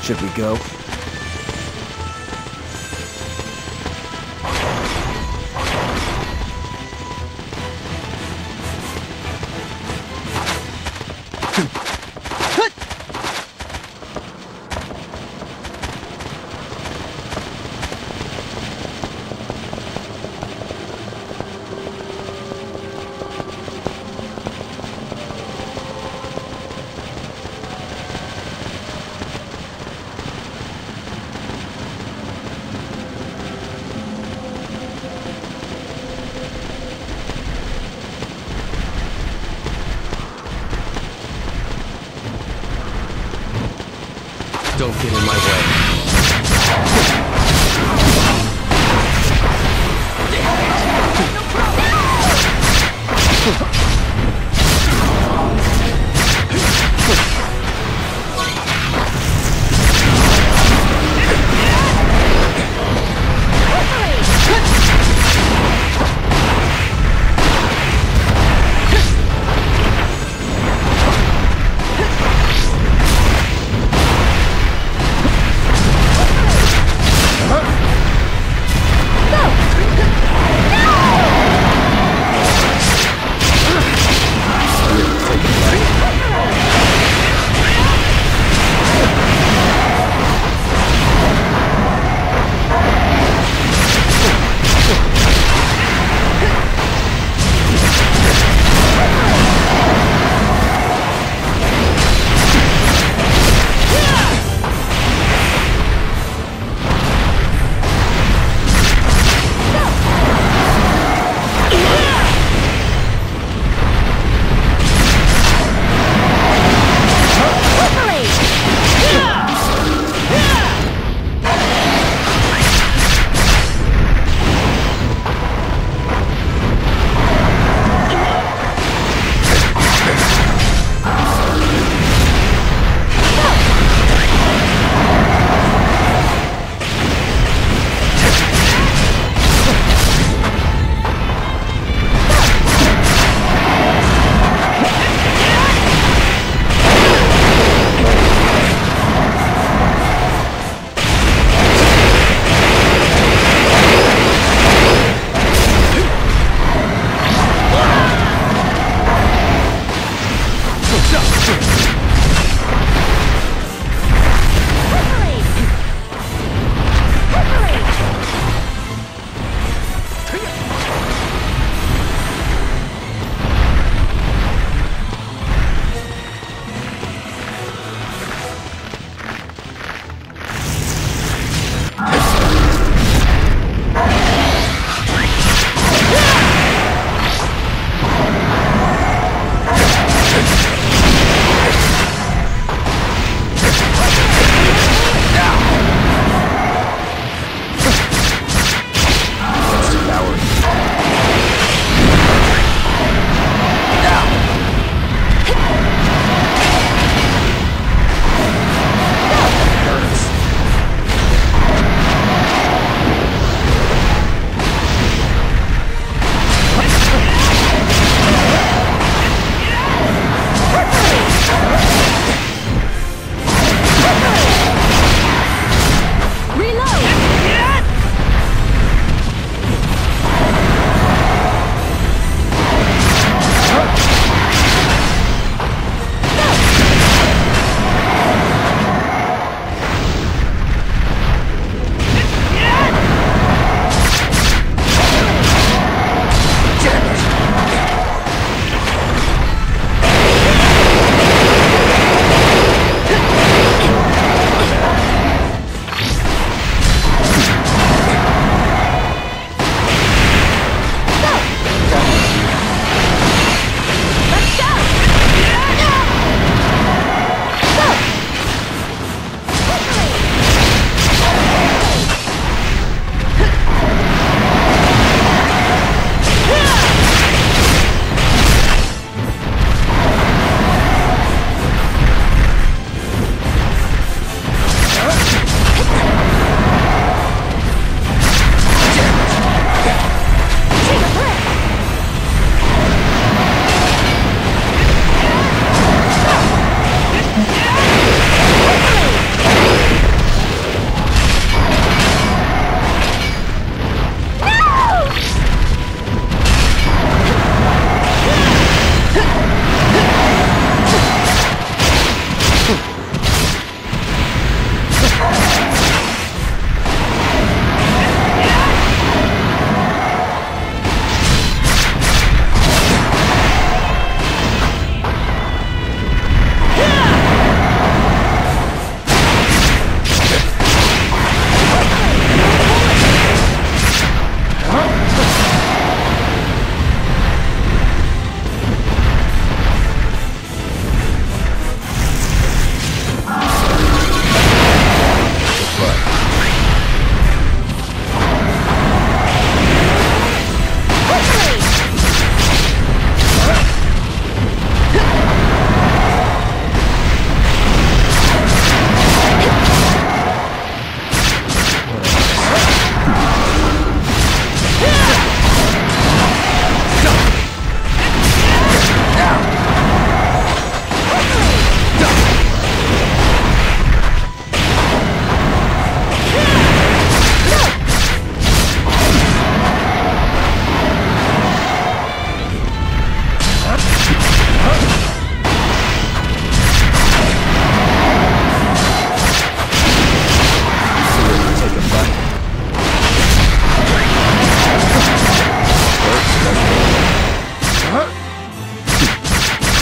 Should we go? Don't get in my way.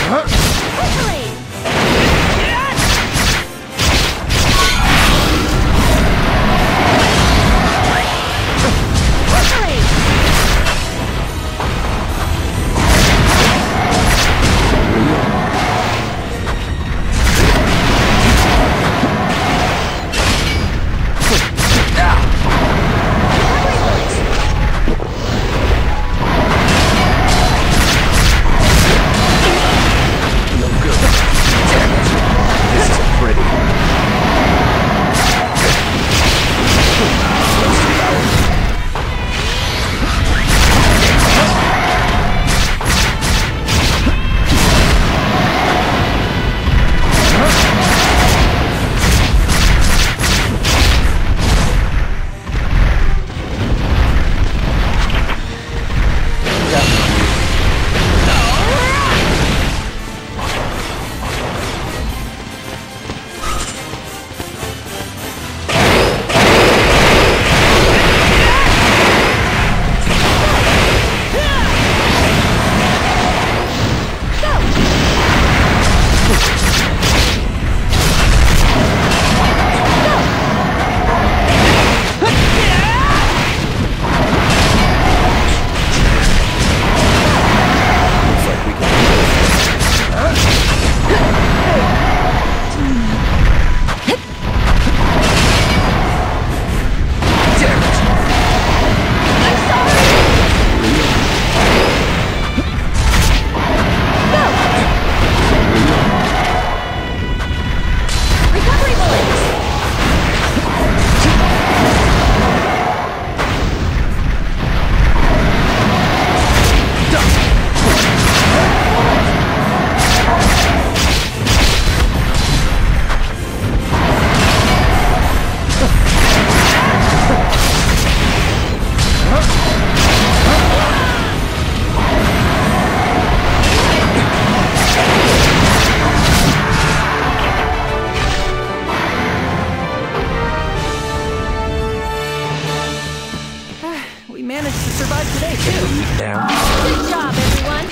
Good job, everyone!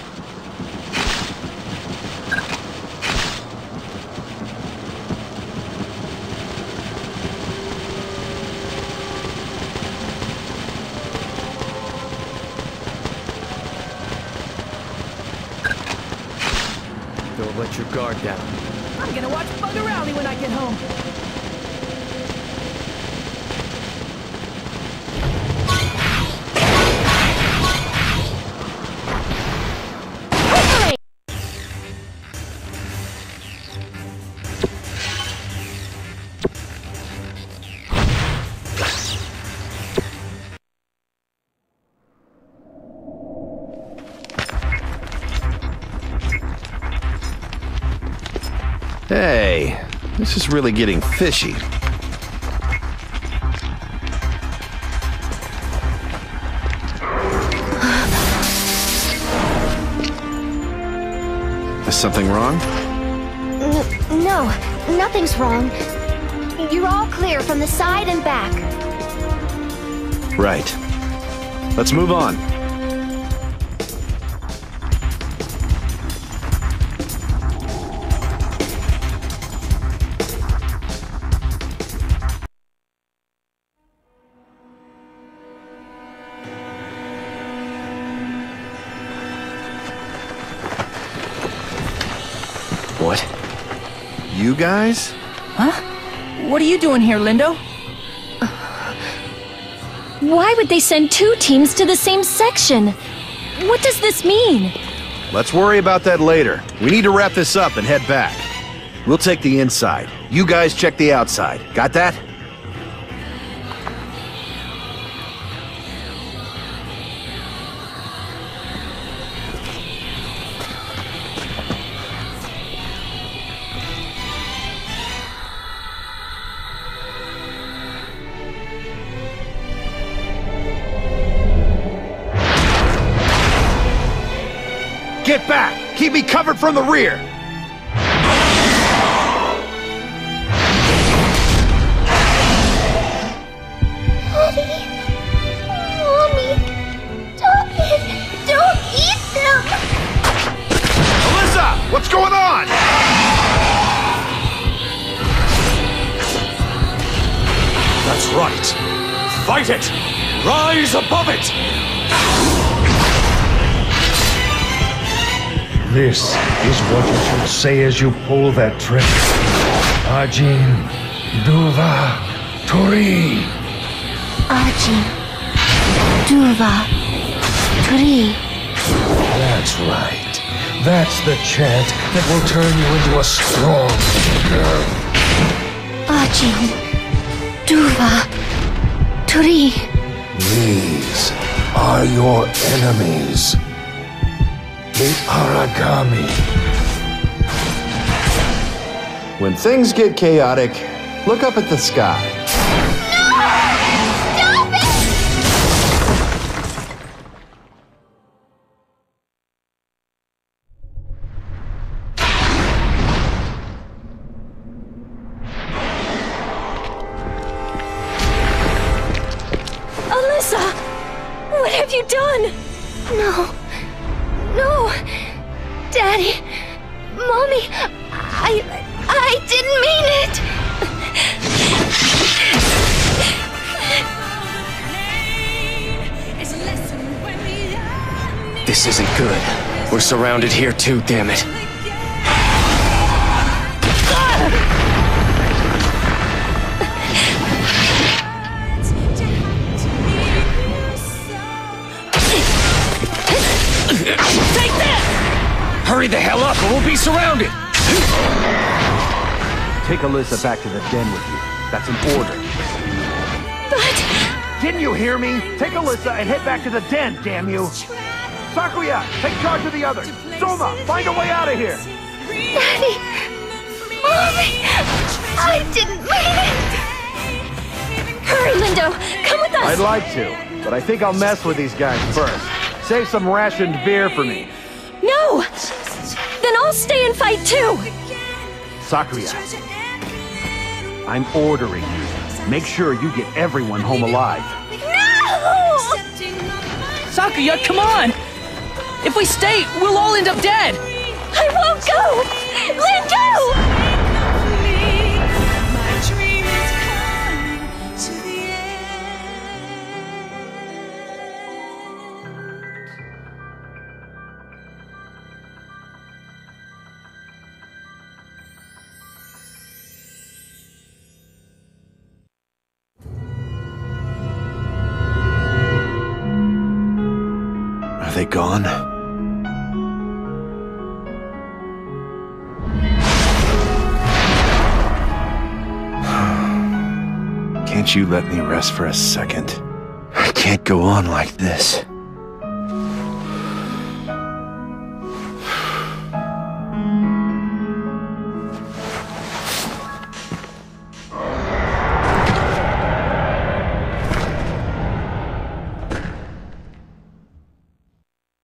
Don't let your guard down. I'm gonna watch Bugger Rally when I get home. Hey, this is really getting fishy. Is something wrong? No, nothing's wrong. You're all clear from the side and back. Right. Let's move on. What? You guys? Huh? What are you doing here, Lindo? Why would they send two teams to the same section? What does this mean? Let's worry about that later. We need to wrap this up and head back. We'll take the inside. You guys check the outside. Got that? Get back! Keep me covered from the rear! Mommy, stop it! Don't eat them! Alyssa! Fight it! Rise above it! This is what you should say as you pull that trigger. Ajin, Duva, Tori. Ajin, Duva, Tori. That's right. That's the chant that will turn you into a strong girl. Ajin, Duva, Tori. These are your enemies. The Aragami. When things get chaotic, look up at the sky. Stop it! Alyssa! What have you done? No. No. Daddy. Mommy. I didn't mean it. This isn't good. We're surrounded here too, damn it. Take that! Hurry the hell up or we'll be surrounded! Take Alyssa back to the den with you. That's an order. But... Didn't you hear me? Take Alyssa and head back to the den, damn you! Sakuya, take charge of the others! Soma, find a way out of here! Daddy. Mommy. I didn't mean it. Hurry, Lindo! Come with us! I'd like to, but I think I'll mess with these guys first. Save some rationed beer for me. No! Then I'll stay and fight too! Sakuya, I'm ordering you. Make sure you get everyone home alive. No! Sakuya, come on! If we stay, we'll all end up dead! I won't go! Lindo! Are they gone? Can't you let me rest for a second? I can't go on like this.